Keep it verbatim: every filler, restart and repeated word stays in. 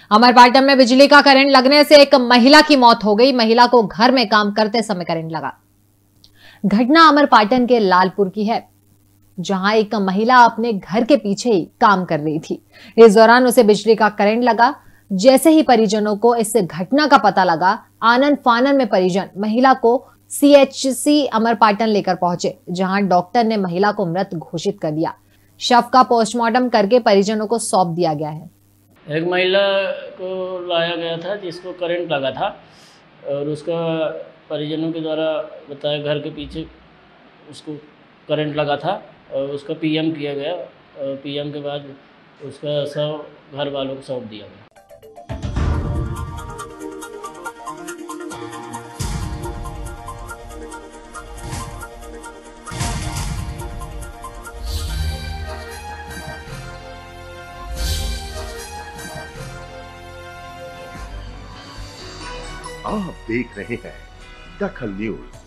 अमरपाटन में बिजली का करंट लगने से एक महिला की मौत हो गई। महिला को घर में काम करते समय करंट लगा। घटना अमरपाटन के लालपुर की है, जहां एक महिला अपने घर के पीछे ही काम कर रही थी। इस दौरान उसे बिजली का करंट लगा। जैसे ही परिजनों को इस घटना का पता लगा, आनन फानन में परिजन महिला को सीएचसी अमरपाटन लेकर पहुंचे, जहां डॉक्टर ने महिला को मृत घोषित कर दिया। शव का पोस्टमार्टम करके परिजनों को सौंप दिया गया है। एक महिला को लाया गया था जिसको करंट लगा था और उसका परिजनों के द्वारा बताया घर के पीछे उसको करंट लगा था और उसका पीएम किया गया और पीएम के बाद उसका शव घर वालों को सौंप दिया गया। आप देख रहे हैं दखल न्यूज।